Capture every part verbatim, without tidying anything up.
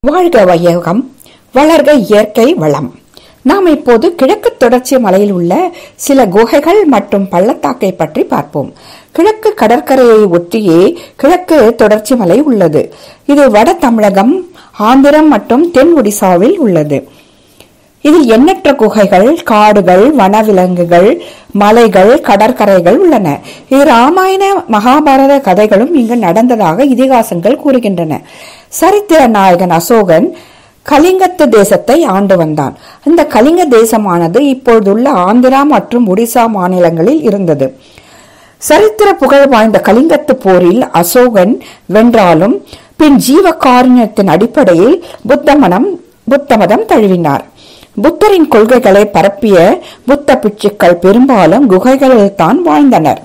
வாழ்க வையகம், வளர்க இயற்கை வளம். நாம் இப்போது கிழக்கு தொடர்ச்சி மலையில் உள்ள சில குகைகள் மற்றும் பள்ளத்தாக்கை பற்றி பார்ப்போம். கிழக்கு கடற்கரையை ஒட்டியே கிழக்கு தொடர்ச்சி மலை உள்ளது. இது வட தமிழகம், ஆந்திரம் மற்றும் தென் ஒடிசாவில் உள்ளது. இதில் எண்ணற்ற குகைகள், காடுகள், வனவிலங்குகள், மலைகள், கடற்கரைகள் உள்ளன. இது ராமாயண மகாபாரத கதைகளும் இங்கு நடந்ததாக இதிகாசங்கள் கூறுகின்றன. சரித்திர நாயகன் அசோகன் கலிங்கத்து தேசத்தை ஆண்டு வந்தான். இந்த கலிங்க தேசமானது இப்பொழுதுள்ள ஆந்திரா மற்றும் ஒடிசா மாநிலங்களில் இருந்தது. சரித்திர புகழ் வாய்ந்த கலிங்கத்து போரில் அசோகன் வென்றாலும் பின் ஜீவ காருண்யத்தின் அடிப்படையில் புத்த மனம் புத்த மதம் தழுவினார். புத்தரின் கொள்கைகளை பரப்பிய புத்த பிட்சுக்கள் பெரும்பாலும் குகைகளில் தான் வாழ்ந்தனர்.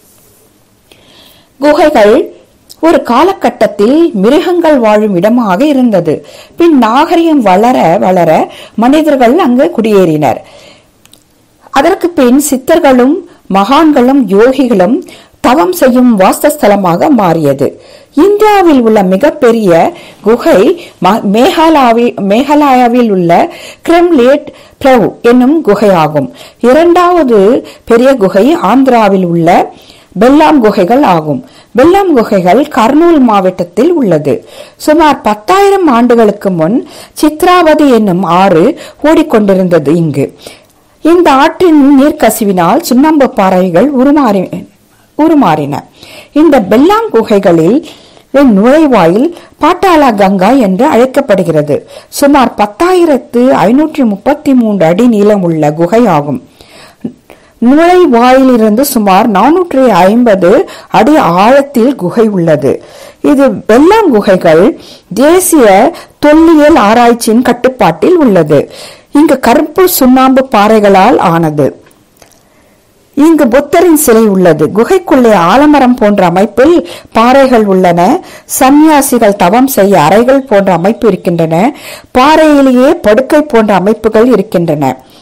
குகைகள் ஒரு காலகட்டத்தில் மிருகங்கள் வாழும் இடமாக இருந்தது. பின் நாகரிகம் வளர வளர மனிதர்கள் அங்கு குடியேறினர். அதற்கு பின் சித்தர்களும் மகான்களும் யோகிகளும் தவம் செய்யும் வாஸ்தலமாக மாறியது. இந்தியாவில் உள்ள மிகப்பெரிய குகை மேகாலயாவில் மேகாலயாவில் உள்ள கிரெம்லேட் பிரவ் என்னும் குகையாகும். இரண்டாவது பெரிய குகை ஆந்திராவில் உள்ள பெல்லாம் குகைகள் ஆகும். பெல்லாம் குகைகள் கர்னூல் மாவட்டத்தில் உள்ளது. சுமார் பத்தாயிரம் ஆண்டுகளுக்கு முன் சித்ராவதி என்னும் ஆறு ஓடிக்கொண்டிருந்தது இங்கு. இந்த ஆற்றின் நீர்க்கசிவினால் சுண்ணாம்பு பாறைகள் உருமாறி உருமாறின. இந்த பெல்லாம் குகைகளில் நுழைவாயில் பாட்டாளா கங்கா என்று அழைக்கப்படுகிறது. சுமார் பத்தாயிரத்து ஐநூற்றி முப்பத்தி மூன்று அடி நீளம் உள்ள குகையாகும். நுழைவாயிலிருந்து சுமார் நானூற்றி ஐம்பது அடி ஆழத்தில் குகை உள்ளது. இது பெல்லாம் குகைகள் தேசிய தொல்லியல் ஆராய்ச்சியின் கட்டுப்பாட்டில் உள்ளது. இங்கு கருப்பு சுண்ணாம்பு பாறைகளால் ஆனது. இங்கு புத்தரின் சிலை உள்ளது. குகைக்குள்ளே ஆலமரம் போன்ற அமைப்பில் பாறைகள் உள்ளன. சன்னியாசிகள் தவம் செய்ய அறைகள் போன்ற அமைப்பு இருக்கின்றன. பாறையிலேயே படுக்கை போன்ற அமைப்புகள் இருக்கின்றன.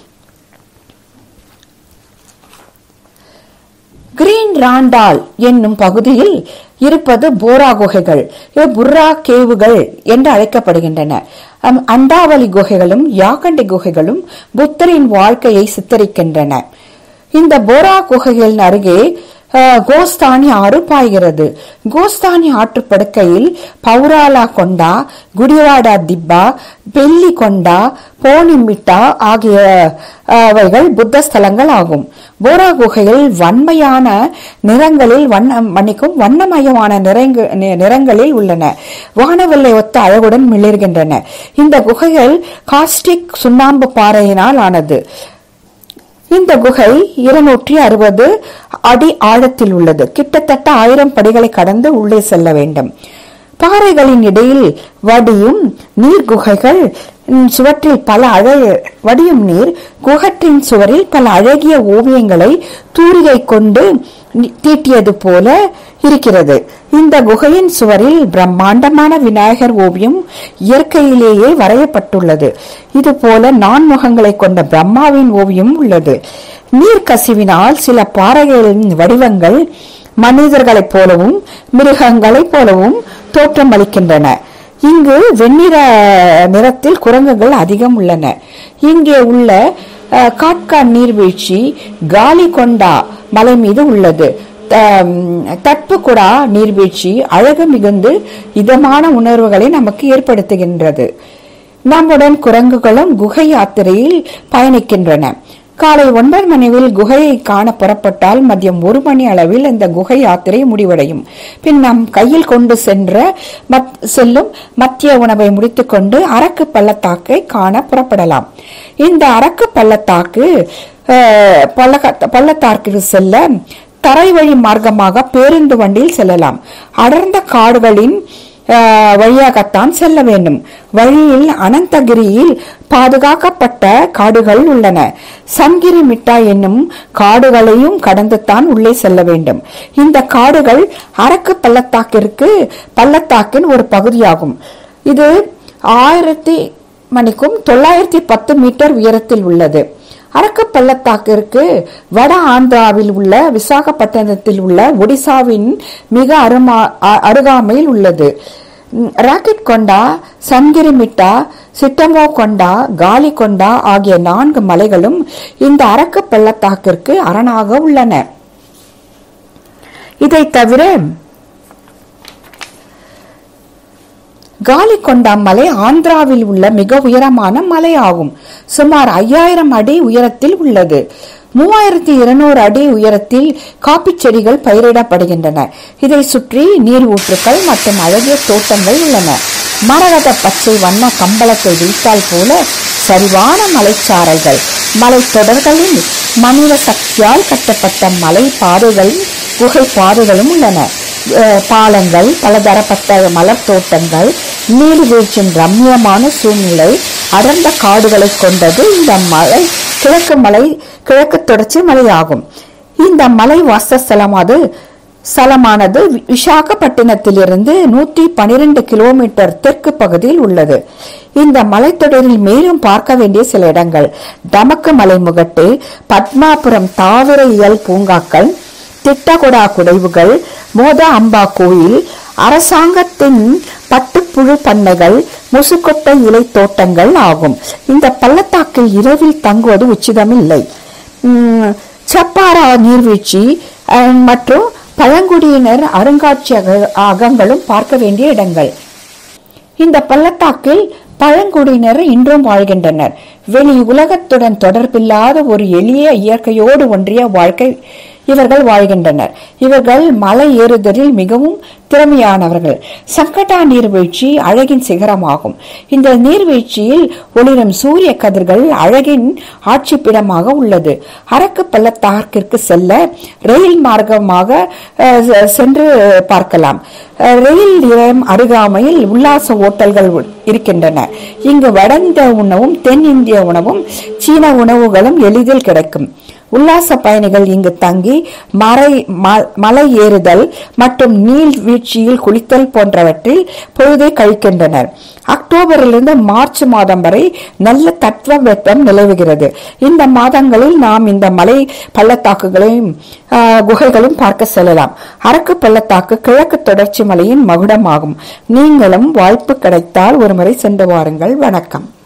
கிரீன் ராண்டால் என்னும் பகுதியில் இருப்பது போரா குகைகள், புர்ரா கேவுகள் என்று அழைக்கப்படுகின்றன. அண்டாவலி குகைகளும் யாகண்டி குகைகளும் புத்தரின் வாழ்க்கையை சித்தரிக்கின்றன. இந்த போரா குகைகளின் அருகே கோஸ்தானி ஆறு பாய்கிறது. கோஸ்தானி ஆற்று படுக்கையில் பௌராலா கொண்டா, குடிவாடா திப்பா, பெல்லி கொண்டா, போனிமிட்டா ஆகியவைகள் புத்த ஸ்தலங்கள் ஆகும். போரா குகையில் வன்மையான நிறங்களில் வண்ண மன்னிக்கும் வண்ணமயமான நிறங்களில் உள்ளன. வானவெல்லை ஒத்த அழகுடன் மிளிர்கின்றன. இந்த குகைகள் காஸ்டிக் சுண்ணாம்பு பாறையினால் ஆனது. இந்த குகை இருநூற்றி அறுபது அடி ஆழத்தில் உள்ளது. கிட்டத்தட்ட ஆயிரம் படிகளை கடந்து உள்ளே செல்ல வேண்டும். பாறைகளின் இடையில் வடியும் நீர் குகைகள் சுவற்றில் பல அழ வடியும் நீர் குகற்றின் சுவரில் பல அழகிய ஓவியங்களை தூரிகை கொண்டு தீட்டியது போல இருக்கிறது. இந்த குகையின் சுவரில் பிரம்மாண்டமான விநாயகர் ஓவியம் இயற்கையிலேயே வரையப்பட்டுள்ளது. இது போல நான்முகங்களை கொண்ட பிரம்மாவின் ஓவியம் உள்ளது. நீர் கசிவினால் சில பாறைகளின் வடிவங்கள் மனிதர்களைப் போலவும் மிருகங்களைப் போலவும் தோற்றமளிக்கின்றன. இங்கு வெண்ணிற நிறத்தில் குரங்குகள் அதிகம் உள்ளன. இங்கே உள்ள காட்கா நீர்வீழ்ச்சி காலி கொண்டா மலை மீது உள்ளது. தட்புகுடா நீர்வீழ்ச்சி அழகு மிகுந்து இதமான உணர்வுகளை நமக்கு ஏற்படுத்துகின்றது. நம்முடன் குரங்குகளும் குகை யாத்திரையில் பயணிக்கின்றன. காலை ஒன்பது மணிவில் குகையை காண புறப்பட்டால் மதியம் ஒரு மணி அளவில் இந்த குகை யாத்திரை முடிவடையும். பின் நாம் கையில் கொண்டு சென்ற செல்லும் மத்திய உணவை முடித்துக்கொண்டு அரக்கு பள்ளத்தாக்கை காண புறப்படலாம். இந்த அரக்கு பள்ளத்தாக்கு பள்ளத்தாக்கு செல்ல தரை வழி மார்க்கமாக பேருந்து வண்டியில் செல்லலாம். அடர்ந்த காடுகளின் வழியாகத்தான் செல்ல வேண்டும். வழியில் அனந்தகிரியில் பாதுகாக்கப்பட்ட காடுகள் உள்ளன. சங்கிரி மிட்டா என்னும் காடுகளையும் கடந்துதான் உள்ளே செல்ல வேண்டும். இந்த காடுகள் அரக்கு பள்ளத்தாக்கிற்கு பள்ளத்தாக்கின் ஒரு பகுதியாகும். இது ஆயிரத்தி மணிக்கும் தொள்ளாயிரத்தி பத்து மீட்டர் உயரத்தில் உள்ளது. அரக்கு பள்ளத்தாக்கிற்கு வட ஆந்திராவில் உள்ள விசாகப்பட்டினத்தில் உள்ள ஒடிசாவின் மிக அருகாமையில் உள்ளது. ராக்கெட் கொண்டா, சங்கிரிமிட்டா, சிட்டமோ கொண்டா, காலி கொண்டா ஆகிய நான்கு மலைகளும் இந்த அரக்கு பள்ளத்தாக்கிற்கு அரணாக உள்ளன. இதை தவிர காலி கொண்டா மலை ஆந்திராவில் உள்ள மிக உயரமான மலை ஆகும். சுமார் ஐயாயிரம் அடி உயரத்தில் உள்ளது. மூவாயிரத்தி இருநூறு அடி உயரத்தில் காப்பி செடிகள் பயிரிடப்படுகின்றன. இதை சுற்றி நீர் ஊற்றுக்கள் மற்றும் அழகிய தோட்டங்கள் உள்ளன. மரகத பச்சை வண்ண கம்பளத்தை விரித்தால் போல சரிவான மலைச்சாரல்கள், மலை தொடர்களில் மனித சக்தியால் கட்டப்பட்ட மலை பாதைகளும் குகை பாதைகளும் உள்ளன. பாலங்கள், பலதரப்பட்ட மலர் தோட்டங்கள், நீர்வீழ்ச்சியின் ரம்மியமான சூழ்நிலை, அடர்ந்த காடுகளை கொண்டது இந்த மலை கிழக்கு மலை கிழக்கு தொடர்ச்சி மலையாகும். இந்த மலை வாசஸ்தலமானது ஸ்தலமானது விசாகப்பட்டினத்திலிருந்து நூற்றி பனிரெண்டு கிலோமீட்டர் தெற்கு பகுதியில் உள்ளது. இந்த மலைத்தொடரில் மேலும் பார்க்க வேண்டிய சில இடங்கள்: டமக்கு மலை முகட்டு, பத்மாபுரம் தாவர இயல் பூங்காக்கள், திட்டகொடா குடைவுகள், மோத அம்பா கோயில், அரசாங்கத்தின் பட்டுப்புழு பண்ணைகள், முசுக்கொட்டை இலை தோட்டங்கள் ஆகும். இந்த பள்ளத்தாக்கில் இரவில் தங்குவது உச்சிதமில்லை. சப்பாரா நீர்வீழ்ச்சி மற்றும் பழங்குடியினர் அருங்காட்சியகங்களும் பார்க்க வேண்டிய இடங்கள். இந்த பள்ளத்தாக்கில் பழங்குடியினர் இன்றும் வாழ்கின்றனர். வெளி உலகத்துடன் தொடர்பில்லாத ஒரு எளிய இயற்கையோடு ஒன்றிய வாழ்க்கை இவர்கள் வாழ்கின்றனர். இவர்கள் மலை ஏறுதலில் மிகவும் திறமையானவர்கள். சங்கடா நீர்வீழ்ச்சி அழகின் சிகரமாகும். இந்த நீர்வீழ்ச்சியில் ஒளிரும் சூரிய கதிர்கள் அழகின் ஆட்சிப்பிடமாக உள்ளது. அரக்கு பள்ளத்தாக்கிற்கு செல்ல ரயில் மார்க்கமாக சென்று பார்க்கலாம். ரயில் நிலையம் அருகாமையில் உல்லாச ஓட்டல்கள் இருக்கின்றன. இங்கு வட இந்திய உணவும் தென் இந்திய உணவும் சீன உணவுகளும் எளிதில் கிடைக்கும். உல்லாச பயணிகள் இங்கு தங்கி மலை மலை ஏறுதல் மற்றும் நீர்வீழ்ச்சியில் குளித்தல் போன்றவற்றில் பொழுதை கழிக்கின்றனர். அக்டோபரிலிருந்து மார்ச் மாதம் வரை நல்ல தட்ப வெப்பம் நிலவுகிறது. இந்த மாதங்களில் நாம் இந்த மலை பள்ளத்தாக்குகளையும் குகைகளும் பார்க்க செல்லலாம். அரக்கு பள்ளத்தாக்கு கிழக்கு தொடர்ச்சி மலையின் மகுடமாகும். நீங்களும் வாய்ப்பு கிடைத்தால் ஒருமுறை சென்று வாருங்கள். வணக்கம்.